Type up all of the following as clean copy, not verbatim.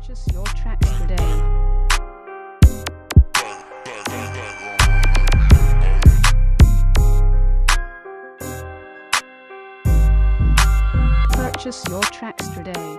Purchase your tracks today. Purchase your tracks today.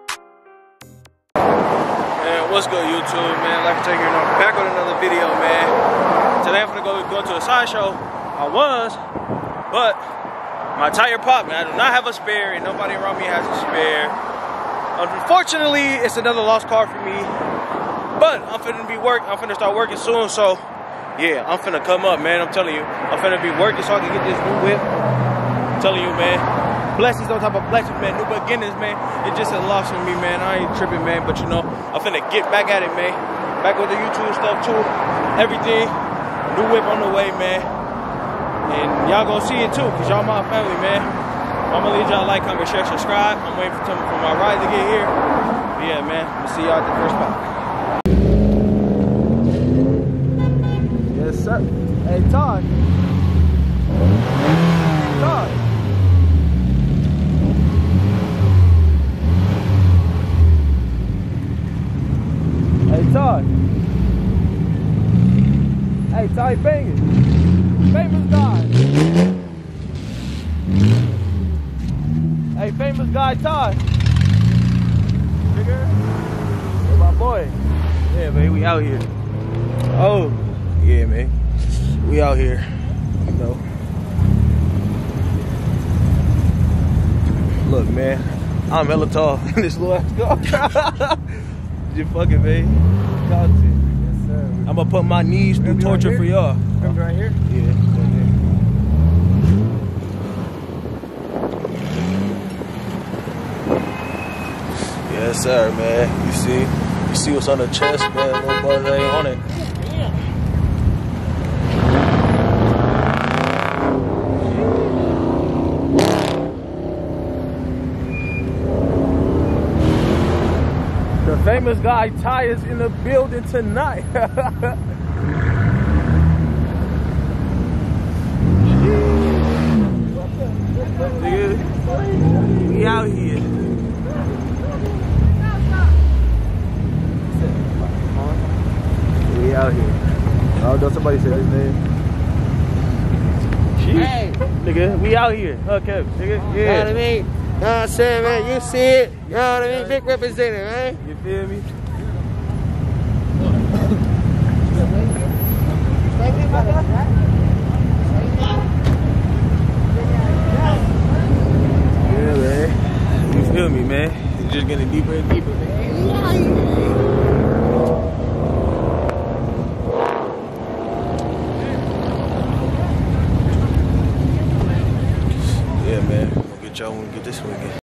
Man, what's good, YouTube, man? Like I tell you, I'm back with another video, man. Today I'm gonna go to a sideshow. I was, but my tire popped, man. I do not have a spare, and nobody around me has a spare. Unfortunately, it's another lost car for me. But I'm finna start working soon, so yeah, I'm finna come up, man. I'm telling you, I'm finna be working so I can get this new whip. I'm telling you, man. Blessings on top of blessings, man. New beginnings, man. It just a loss on me, man. I ain't tripping, man. But you know, I'm finna get back at it, man. Back with the YouTube stuff too. Everything. New whip on the way, man. And y'all gonna see it too, cause y'all my family, man. I'm gonna leave y'all like, comment, share, subscribe. I'm waiting for my ride to get here. But yeah, man. We'll see y'all at the first spot. Yes, sir. Hey, Todd. Todd. Hey, Todd. Hey, Todd banging. Famous guy. Hey, famous guy, Todd. Nigga. Hey, my boy. Yeah, man, we out here. Oh, yeah, man. We out here. You know. Look, man. I'm hella tall in this little ass car. You fucking, man. Content. Yes, sir. I'm gonna put my knees through torture right for y'all. Right here? Yeah. Yes, sir, man. You see what's on the chest, man. No buzz ain't on it. The famous guy Ty is in the building tonight. We out here. We out here. Oh, don't somebody say his name. Hey. Nigga, we out here. Okay, nigga. Yeah. You know what I mean? You know what I'm saying, man? You see it. You know what I mean? Big representative, man. You feel me? Yeah, man. You feel me, man? It's just getting deeper and deeper, man. Yeah, man. We'll get y'all when we get this one again.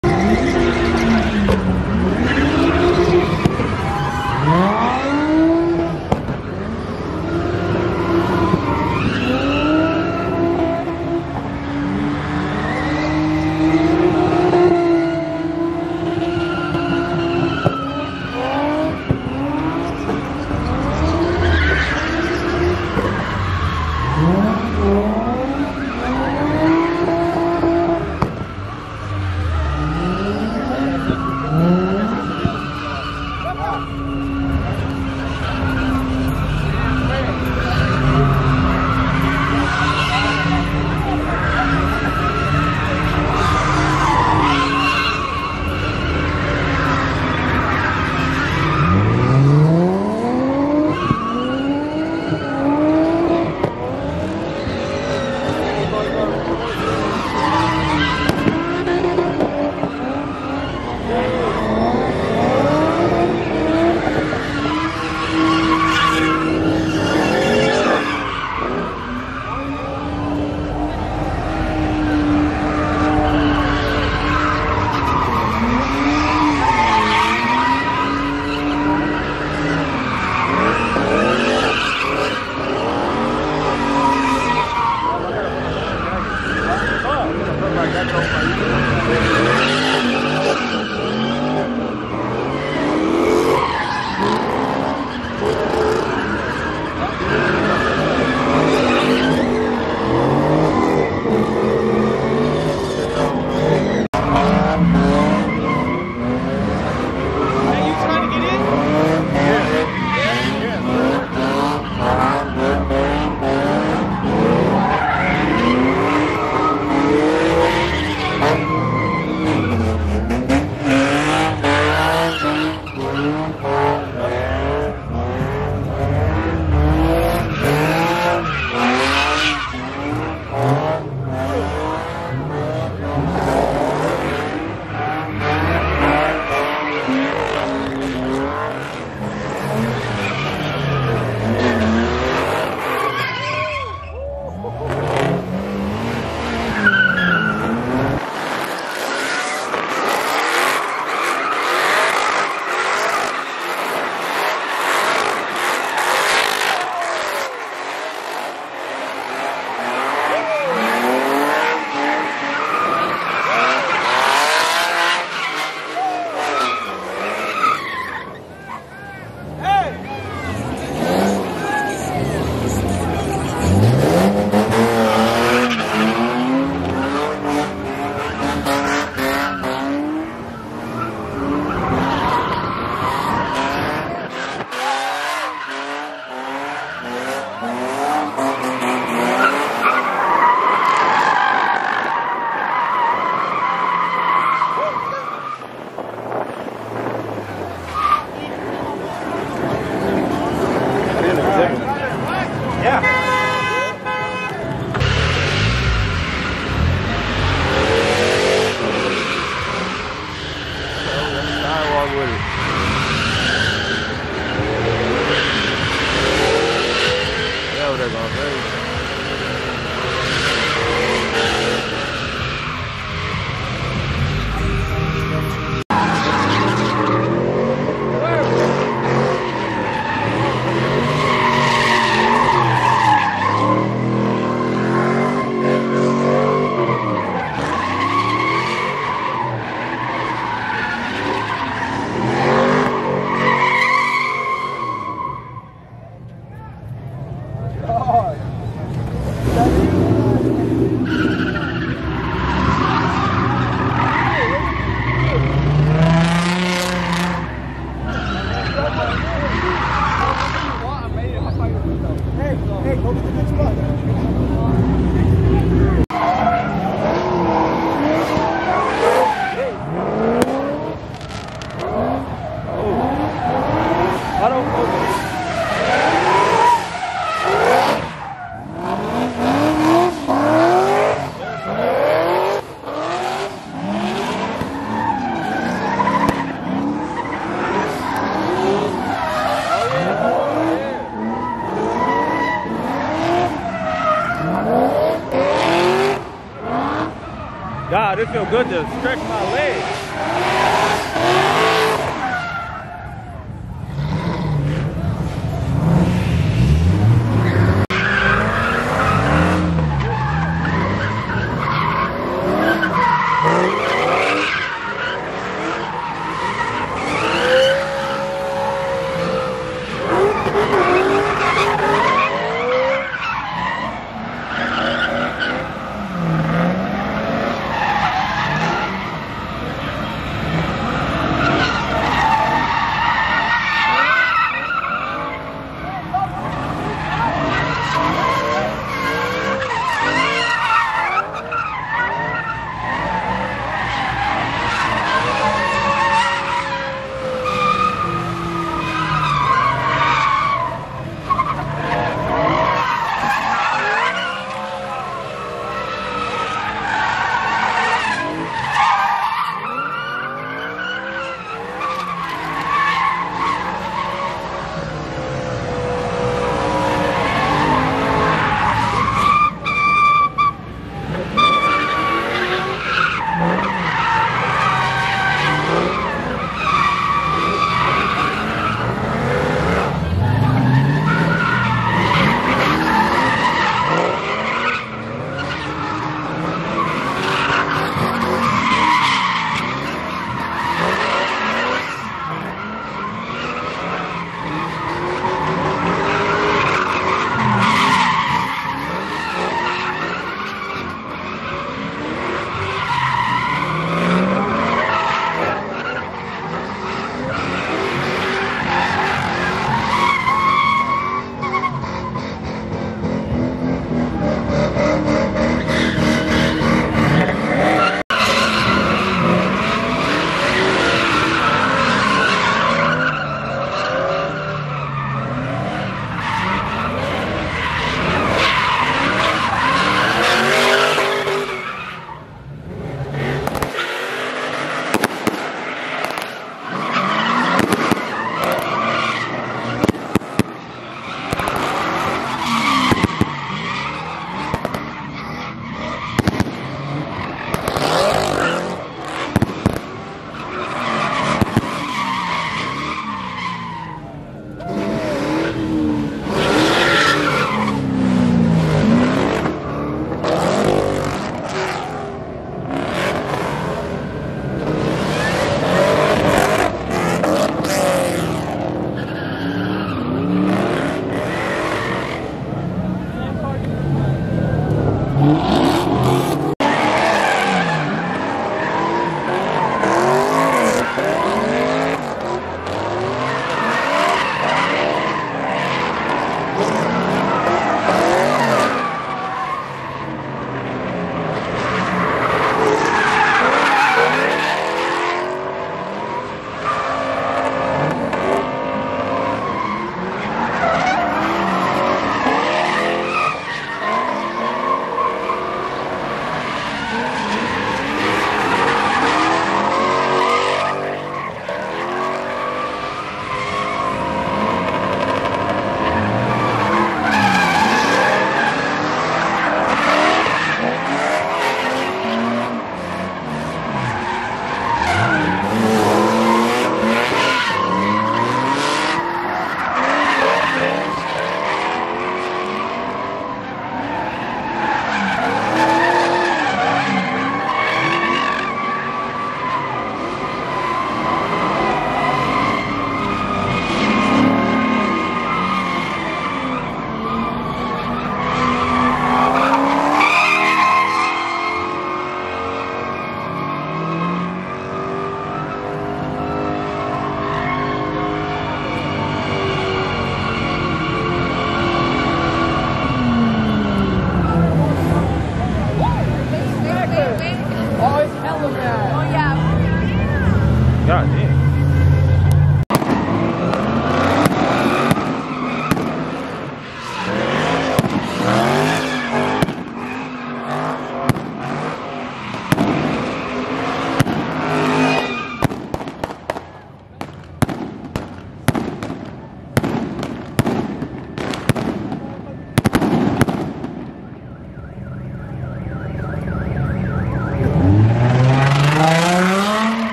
God, it feels good to stretch my legs.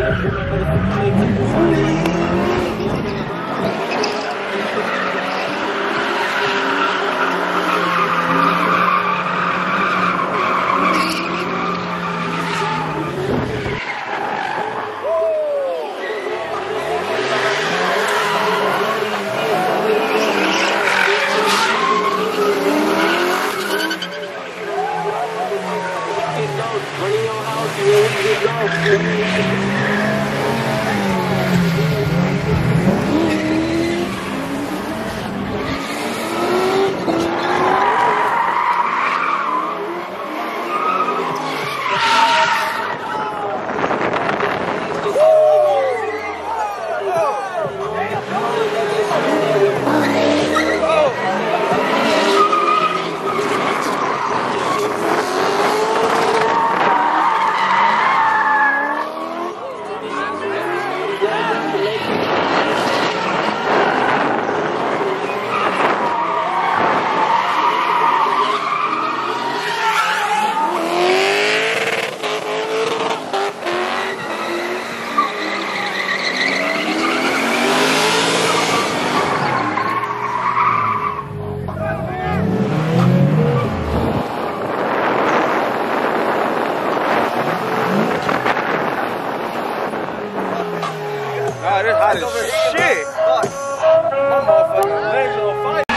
God, it's hot as shit. My motherfucking legs are on fire.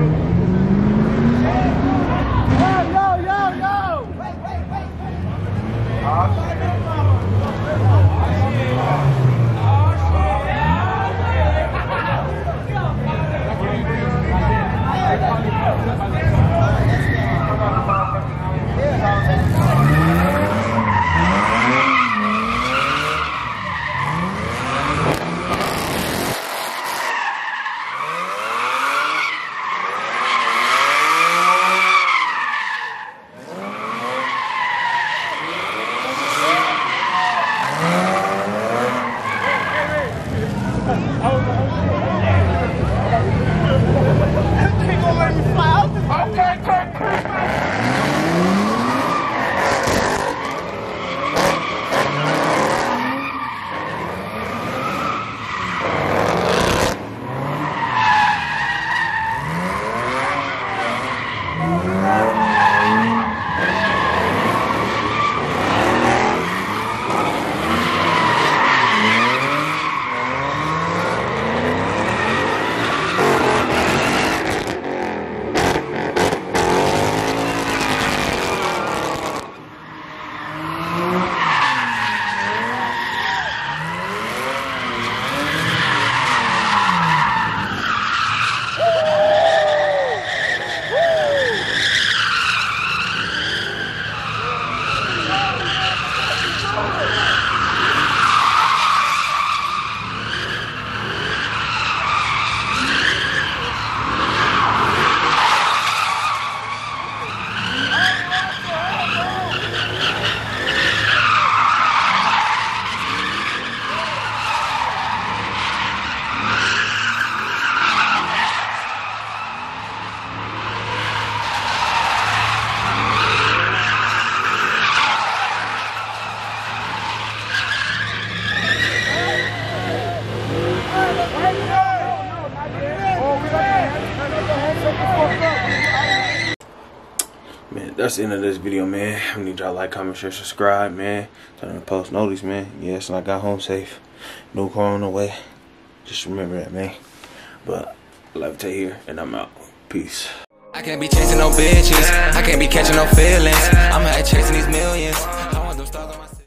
Man, that's the end of this video, man. I need y'all like, comment, share, subscribe, man. Turn on post notice, man. Yes, and I got home safe. No car on the way. Just remember that, man. But I love to here, and I'm out. Peace. I can't be chasing no bitches. I can't be catching no feelings. I'm out chasing these millions. I want them stars on my